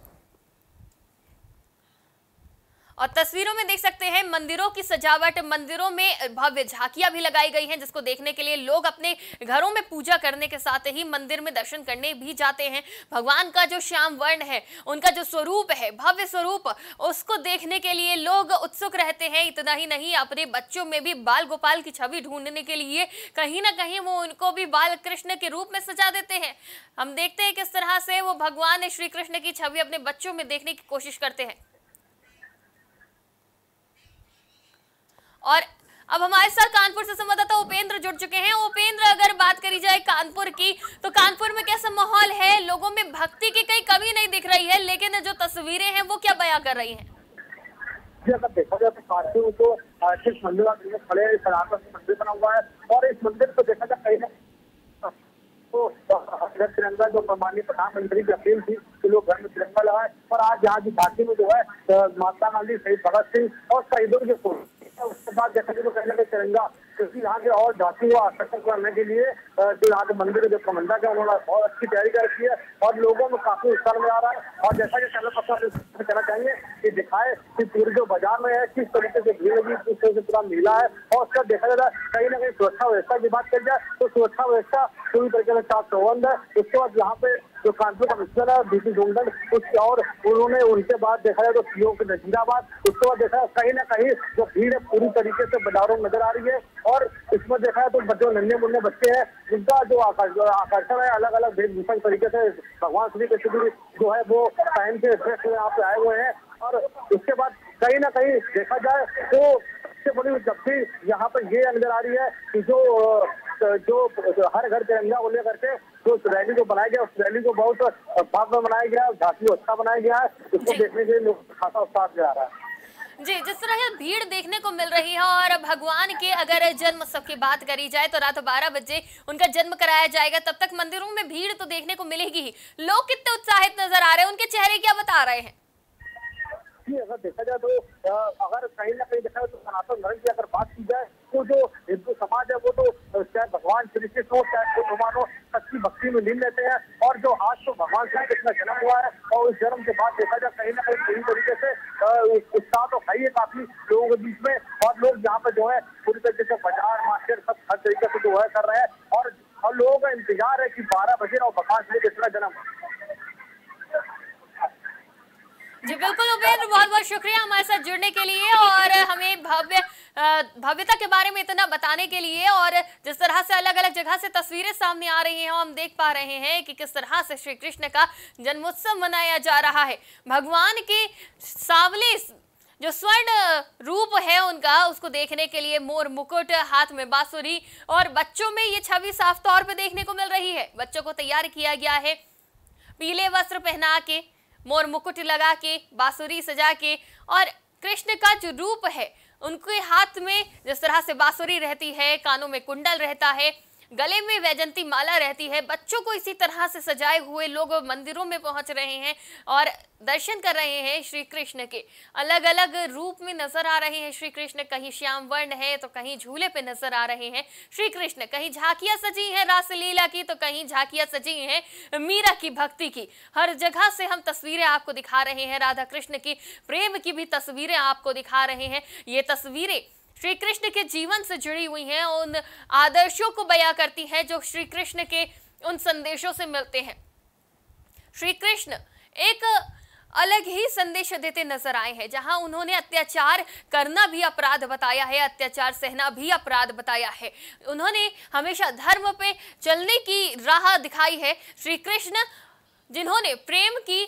और तस्वीरों में देख सकते हैं मंदिरों की सजावट, मंदिरों में भव्य झांकियां भी लगाई गई हैं, जिसको देखने के लिए लोग अपने घरों में पूजा करने के साथ ही मंदिर में दर्शन करने भी जाते हैं। भगवान का जो श्याम वर्ण है, उनका जो स्वरूप है, भव्य स्वरूप, उसको देखने के लिए लोग उत्सुक रहते हैं। इतना ही नहीं, अपने बच्चों में भी बाल गोपाल की छवि ढूंढने के लिए कहीं ना कहीं वो उनको भी बाल कृष्ण के रूप में सजा देते हैं। हम देखते हैं किस तरह से वो भगवान श्री कृष्ण की छवि अपने बच्चों में देखने की कोशिश करते हैं। और अब हमारे साथ कानपुर से संवाददाता उपेंद्र जुड़ चुके हैं। उपेंद्र, अगर बात करी जाए कानपुर की, तो कानपुर में कैसा माहौल है? लोगों में भक्ति की कहीं कमी नहीं दिख रही है, लेकिन जो तस्वीरें हैं वो क्या बयां कर रही हैं? जी, अगर देखा जाए तो कानपुर तो शिव मंदिर खड़े सनातन मंदिर बना हुआ है, और इस मंदिर को देखा जाए कहीं तो तिरंगा जो माननीय प्रधानमंत्री की अपील थी कि लोग घर में तिरंगा लगाए, और आज यहाँ की झांकी में जो है महात्मा गांधी, शहीद भगत सिंह और शहीदों के फोटो, उसके बाद जैसा कि कहीं ना कहीं तिरंगा, क्योंकि यहाँ के और झांकी को आकर्षक करने के लिए जो यहाँ के मंदिर जो प्रबंधक है उन्होंने बहुत अच्छी तैयारी कर रखी है, और लोगों में काफी उत्साह में आ रहा है। और जैसा कि चैनल पर कहना चाहेंगे कि दिखाए कि पूरे जो बाजार में है किस तरीके से भीड़ लगी, किस तरह से पूरा मिला है, और उसका देखा जाए कहीं ना कहीं सुरक्षा व्यवस्था की बात करी जाए तो सुरक्षा व्यवस्था पूरी तरीके से चाक चौबंद है। उसके बाद यहाँ पे जो कानपुर कमिश्नर है बीपी जोंडल, उसके और उन्होंने उनके बाद देखा जाए तो सीओ के नजीराबाद, उसके बाद देखा कहीं ना कहीं जो भीड़ है पूरी तरीके से बाजारों में नजर आ रही है। और इसमें देखा है तो जो नन्हे मुन्ने बच्चे हैं जिनका जो आकर्षण है अलग अलग वेशभूषा तरीके से भगवान श्री कृष्ण जो है वो पहन के ड्रेस यहाँ पे आए हुए हैं। और उसके बाद कहीं ना कहीं देखा जाए तो सबसे बड़ी उपलब्धि यहाँ पर ये नजर आ रही है कि जो जो हर घर तिरंगा को लेकर के जो रैली को बनाया गया, उस रैली को बहुत भव्य बनाया गया, झांकी अच्छा बनाया गया है, उसको देखने के लिए लोग खासा उत्साह जा रहा है। जी, जिस तरह भीड़ देखने को मिल रही है, और भगवान के अगर जन्म उत्सव की बात करी जाए तो रात बारह बजे उनका जन्म कराया जाएगा, तब तक मंदिरों में भीड़ तो देखने को मिलेगी ही। लोग कितने उत्साहित नजर आ रहे हैं, उनके चेहरे क्या बता रहे हैं? जी, अगर देखा जाए तो अगर कहीं ना कहीं देखा जाए तो सनातन धर्म की अगर बात की जाए तो जो हिंदू समाज है वो तो चाहे भगवान श्री कृष्ण हो चाहे भगवान हो, सच्ची भक्ति में लीन रहते हैं। और जो आज तो भगवान श्री कृष्ण जन्म हुआ है, और उस जन्म के बाद देखा जाए कहीं ना कहीं पूरी तरीके से उत्साह तो है ही काफी लोगों के बीच में, और लोग यहाँ पे जो है पूरी तरीके से बाजार मार्केट सब हर तरीके से जो है कर रहे हैं, और, और लोगों का इंतजार है कि बारह बजे और भगवान श्री कृष्ण का जन्म। जी बिल्कुल उपेंद्र, बहुत बहुत शुक्रिया हमारे साथ जुड़ने के लिए और हमें भव्य भव्यता के बारे में इतना बताने के लिए। और जिस तरह से अलग अलग जगह से तस्वीरें सामने आ रही हैं, हम देख पा रहे हैं कि किस तरह से श्री कृष्ण का जन्मोत्सव मनाया जा रहा है। भगवान के सांवले जो स्वर्ण रूप है उनका, उसको देखने के लिए मोर मुकुट, हाथ में बांसुरी, और बच्चों में ये छवि साफ तौर पे देखने को मिल रही है। बच्चों को तैयार किया गया है पीले वस्त्र पहना के, मोर मुकुट लगा के, बांसुरी सजा के, और कृष्ण का जो रूप है उनके हाथ में जिस तरह से बांसुरी रहती है, कानों में कुंडल रहता है, गले में वैजंती माला रहती है। बच्चों को इसी तरह से सजाए हुए लोग मंदिरों में पहुंच रहे हैं और दर्शन कर रहे हैं श्री कृष्ण के। अलग अलग रूप में नजर आ रहे हैं श्री कृष्ण, कहीं श्याम वर्ण है तो कहीं झूले पे नजर आ रहे हैं श्री कृष्ण, कहीं झांकियां सजी हैं रासलीला की तो कहीं झांकियां सजी हैं मीरा की भक्ति की। हर जगह से हम तस्वीरें आपको दिखा रहे हैं, राधा कृष्ण की प्रेम की भी तस्वीरें आपको दिखा रहे हैं। ये तस्वीरें श्री कृष्ण के जीवन से जुड़ी हुई हैं, उन आदर्शों को बयां करती हैं जो श्री कृष्ण के उन संदेशों से मिलते हैं। श्री कृष्ण एक अलग ही संदेश देते नजर आए हैं, जहां उन्होंने अत्याचार करना भी अपराध बताया है, अत्याचार सहना भी अपराध बताया है। उन्होंने हमेशा धर्म पे चलने की राह दिखाई है। श्री कृष्ण जिन्होंने प्रेम की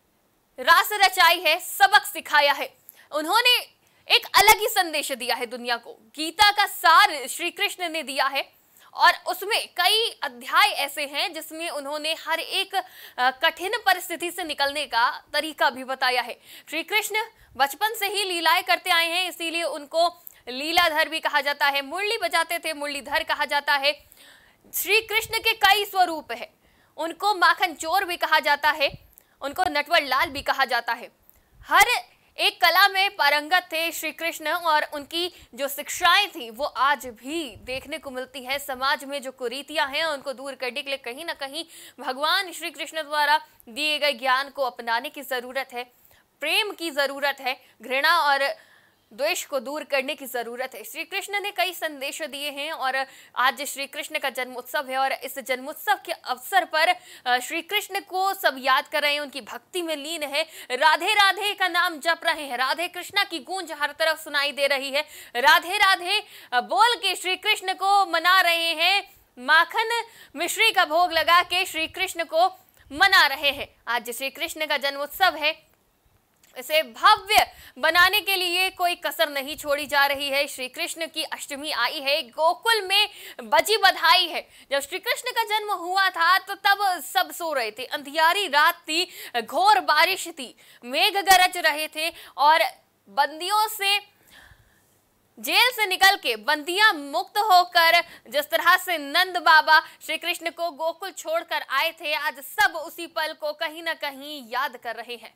रास रचाई है, सबक सिखाया है, उन्होंने एक अलग ही संदेश दिया है दुनिया को। गीता का सार श्री कृष्ण ने दिया है और उसमें कई अध्याय ऐसे हैं जिसमें उन्होंने हर एक कठिन परिस्थिति से निकलने का तरीका भी बताया है। श्री कृष्ण बचपन से ही लीलाएं करते आए हैं, इसीलिए उनको लीलाधर भी कहा जाता है। मुरली बजाते थे, मुरलीधर कहा जाता है। श्री कृष्ण के कई स्वरूप है, उनको माखन चोर भी कहा जाता है, उनको नटवर लाल भी कहा जाता है। हर एक कला में पारंगत थे श्री कृष्ण और उनकी जो शिक्षाएं थी वो आज भी देखने को मिलती है। समाज में जो कुरीतियां हैं उनको दूर करने के लिए कहीं ना कहीं भगवान श्री कृष्ण द्वारा दिए गए ज्ञान को अपनाने की जरूरत है, प्रेम की जरूरत है, घृणा और द्वेष को दूर करने की जरूरत है। श्री कृष्ण ने कई संदेश दिए हैं और आज श्री कृष्ण का जन्मोत्सव है और इस जन्मोत्सव के अवसर पर श्री कृष्ण को सब याद कर रहे हैं, उनकी भक्ति में लीन है, राधे राधे का नाम जप रहे हैं, राधे कृष्णा की गूंज हर तरफ सुनाई दे रही है, राधे राधे बोल के श्री कृष्ण को मना रहे हैं, माखन मिश्री का भोग लगा के श्री कृष्ण को मना रहे हैं। आज श्री कृष्ण का जन्मोत्सव है, इसे भव्य बनाने के लिए कोई कसर नहीं छोड़ी जा रही है। श्री कृष्ण की अष्टमी आई है, गोकुल में बजी बधाई है। जब श्री कृष्ण का जन्म हुआ था तो तब सब सो रहे थे, अंधियारी रात थी, घोर बारिश थी, मेघ गरज रहे थे और बंदियों से जेल से निकल के बंदियां मुक्त होकर जिस तरह से नंद बाबा श्री कृष्ण को गोकुल छोड़कर आए थे, आज सब उसी पल को कहीं ना कहीं याद कर रहे हैं।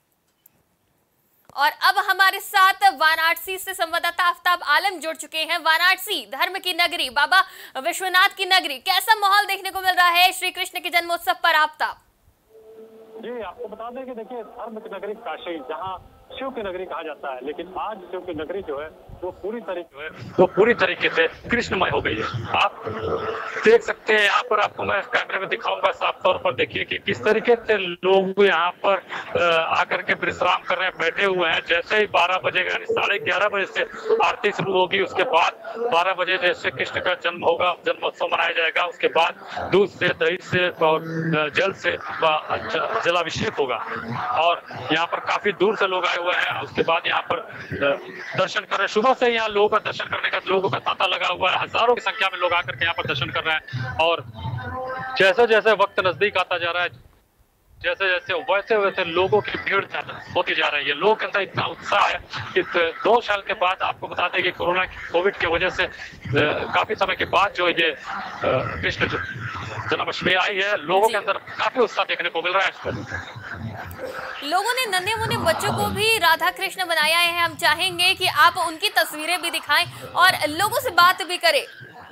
और अब हमारे साथ वाराणसी से संवाददाता आफ्ताब आलम जुड़ चुके हैं। वाराणसी धर्म की नगरी, बाबा विश्वनाथ की नगरी, कैसा माहौल देखने को मिल रहा है श्री कृष्ण के जन्मोत्सव पर आफ्ताब? जी, आपको बता दें कि देखिए धर्म की नगरी काशी, जहां शिव की नगरी कहा जाता है, लेकिन आज शिव की नगरी जो है वो पूरी तरीके है वो पूरी तरीके से कृष्णमय हो गई है। आप देख सकते हैं यहाँ पर, आपको मैं कैमरे में दिखाऊंगा साफ तौर पर, देखिए कि किस तरीके से लोग यहाँ पर आकर के विश्राम कर रहे हैं, बैठे हुए हैं। जैसे ही बारह बजेगा, यानी साढ़े ग्यारह बजे से आरती शुरू होगी, उसके बाद बारह बजे जैसे कृष्ण का जन्म होगा, जन्मोत्सव मनाया जाएगा, उसके बाद दूध से, दही से और जल से जलाभिषेक होगा और यहाँ पर काफी दूर से लोग आए हुए हैं। उसके बाद यहाँ पर दर्शन कर रहे हैं, सुबह से यहाँ लोगों का दर्शन करने का लोगों का तांता लगा हुआ है, हजारों की संख्या में लोग आकर के यहाँ पर दर्शन कर रहे हैं। और जैसे जैसे वक्त नजदीक आता जा रहा है, जैसे जैसे वैसे वैसे लोगों की भीड़ होती जा रही है। लोगों के अंदर इतना उत्साह है कि दो साल के बाद, आपको बता दें कि कोरोना कोविड की वजह से काफी समय के बाद जो ये कृष्ण जन्माष्टमी आई है, लोगों के अंदर काफी उत्साह देखने को मिल रहा है इस पर। लोगों ने नन्हे मुन्ने बच्चों को भी राधा कृष्ण बनाया है। हम चाहेंगे कि आप उनकी तस्वीरें भी दिखाएं और लोगों से बात भी करें।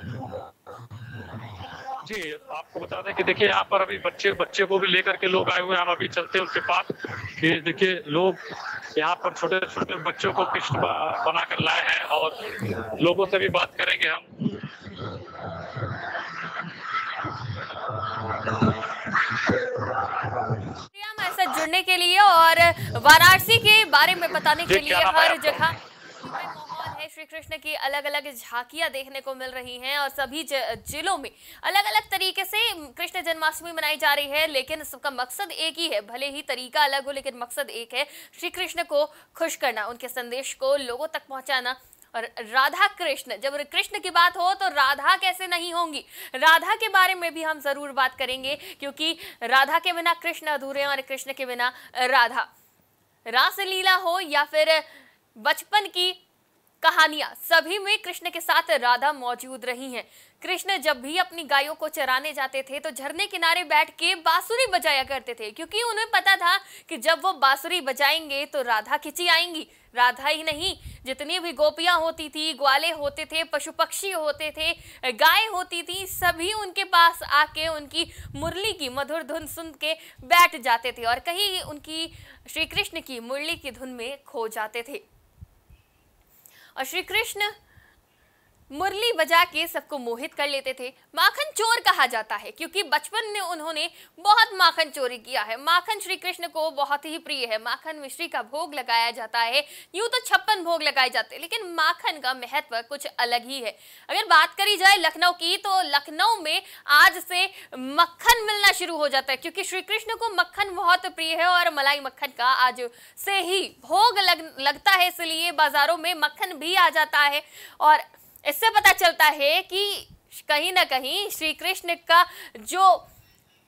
जी, आपको बता दें कि देखिए यहाँ पर अभी बच्चे बच्चे को भी लेकर के लोग आए हुए हैं। हम अभी चलते हैं उनके पास कि देखिए लोग यहाँ पर छोटे छोटे बच्चों को कृष्ण बना कर लाए हैं और लोगों से भी बात करेंगे हम। ऐसा जुड़ने के लिए और वाराणसी के बारे में बताने के लिए हर जगह है, श्री कृष्ण की अलग अलग झांकियां देखने को मिल रही हैं और सभी जिलों में अलग अलग तरीके से कृष्ण जन्माष्टमी मनाई जा रही है, लेकिन सबका मकसद एक ही है। भले ही तरीका अलग हो लेकिन मकसद एक है, श्री कृष्ण को खुश करना, उनके संदेश को लोगों तक पहुंचाना। और राधा कृष्ण, जब कृष्ण की बात हो तो राधा कैसे नहीं होंगी, राधा के बारे में भी हम जरूर बात करेंगे, क्योंकि राधा के बिना कृष्ण अधूरे हैं और कृष्ण के बिना राधा। रासलीला हो या फिर बचपन की कहानियां, सभी में कृष्ण के साथ राधा मौजूद रही हैं। कृष्ण जब भी अपनी गायों को चराने जाते थे तो झरने किनारे बैठ के बांसुरी बजाया करते थे, क्योंकि उन्हें पता था कि जब वो बांसुरी बजाएंगे तो राधा खिंची आएंगी। राधा ही नहीं, जितनी भी गोपियां होती थी, ग्वाले होते थे, पशु पक्षी होते थे, गाय होती थी, सभी उनके पास आके उनकी मुरली की मधुर धुन सुन के बैठ जाते थे और कहीं उनकी श्री कृष्ण की मुरली की धुन में खो जाते थे। और श्री कृष्ण मुरली बजा के सबको मोहित कर लेते थे। माखन चोर कहा जाता है क्योंकि बचपन में उन्होंने बहुत माखन चोरी किया है। माखन श्री कृष्ण को बहुत ही प्रिय है। माखन मिश्री का भोग लगाया जाता है। यूं तो छप्पन भोग लगाए जाते हैं, लेकिन माखन का महत्व कुछ अलग ही है। अगर बात करी जाए लखनऊ की, तो लखनऊ में आज से मक्खन मिलना शुरू हो जाता है, क्योंकि श्री कृष्ण को मक्खन बहुत प्रिय है और मलाई मक्खन का आज से ही भोग लग, लगता है, इसलिए बाजारों में मक्खन भी आ जाता है। और इससे पता चलता है कि कहीं ना कहीं श्री कृष्ण का जो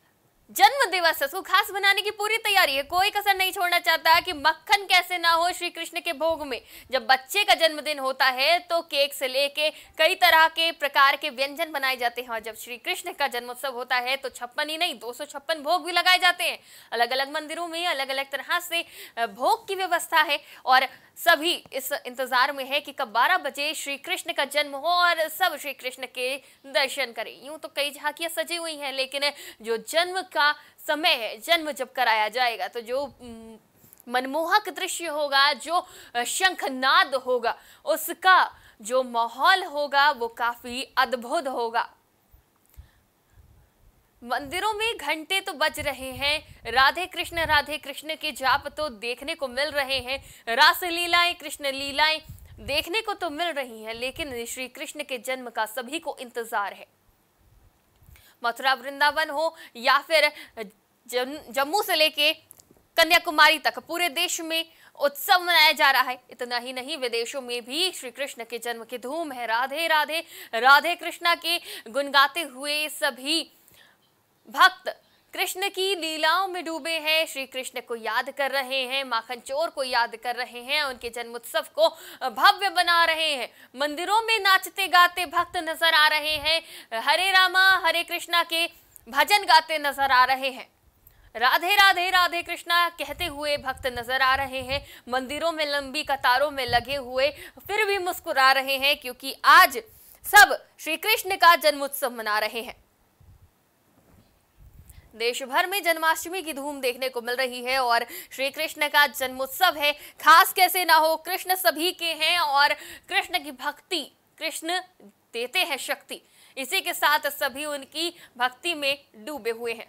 जन्म दिवस है, उसको खास बनाने की पूरी तैयारी है। कोई कसर नहीं छोड़ना चाहता कि मक्खन कैसे ना हो श्री कृष्ण के भोग में। जब बच्चे का जन्मदिन होता है तो केक से लेके कई तरह के प्रकार के व्यंजन बनाए जाते हैं, और जब श्री कृष्ण का जन्मोत्सव होता है तो छप्पन ही नहीं दो सौ छप्पन भोग भी लगाए जाते हैं। अलग अलग मंदिरों में अलग अलग तरह से भोग की व्यवस्था है, और सभी इस इंतजार में है कि कब बारह बजे श्री कृष्ण का जन्म हो और सब श्री कृष्ण के दर्शन करें। यूं तो कई झांकियां सजी हुई हैं, लेकिन जो जन्म का समय है, जन्म जब कराया जाएगा तो जो मनमोहक दृश्य होगा, जो शंखनाद होगा, उसका जो माहौल होगा वो काफी अद्भुत होगा। मंदिरों में घंटे तो बज रहे हैं, राधे कृष्ण राधे कृष्ण के जाप तो देखने को मिल रहे हैं, रास लीलाएं कृष्ण लीलाएं देखने को तो मिल रही हैं, लेकिन श्री कृष्ण के जन्म का सभी को इंतजार है। मथुरा वृंदावन हो या फिर जम्मू से लेके कन्याकुमारी तक पूरे देश में उत्सव मनाया जा रहा है। इतना ही नहीं, विदेशों में भी श्री कृष्ण के जन्म की धूम है। राधे राधे राधे कृष्णा के गुण गाते हुए सभी भक्त कृष्ण की लीलाओं में डूबे हैं, श्री कृष्ण को याद कर रहे हैं, माखन चोर को याद कर रहे हैं, उनके जन्मोत्सव को भव्य बना रहे हैं। मंदिरों में नाचते गाते भक्त नजर आ रहे हैं, हरे रामा हरे कृष्णा के भजन गाते नजर आ रहे हैं, राधे राधे राधे कृष्णा कहते हुए भक्त नजर आ रहे हैं। मंदिरों में लंबी कतारों में लगे हुए फिर भी मुस्कुरा रहे हैं, क्योंकि आज सब श्री कृष्ण का जन्मोत्सव मना रहे हैं। देश भर में जन्माष्टमी की धूम देखने को मिल रही है, और श्री कृष्ण का जन्मोत्सव है, खास कैसे ना हो। कृष्ण सभी के हैं और कृष्ण की भक्ति, कृष्ण देते हैं शक्ति, इसी के साथ सभी उनकी भक्ति में डूबे हुए हैं।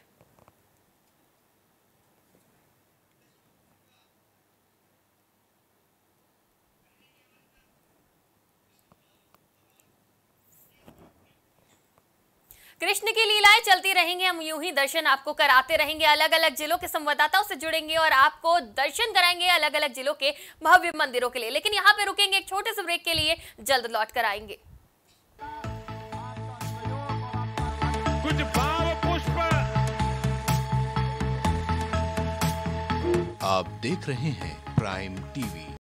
कृष्ण की लीलाएं चलती रहेंगे, हम यूं ही दर्शन आपको कराते रहेंगे। अलग अलग जिलों के संवाददाताओं से जुड़ेंगे और आपको दर्शन कराएंगे अलग अलग जिलों के भव्य मंदिरों के लिए। लेकिन यहाँ पे रुकेंगे एक छोटे से ब्रेक के लिए, जल्द लौट कर आएंगे। कुछ भाव पुष्प। आप देख रहे हैं प्राइम टीवी।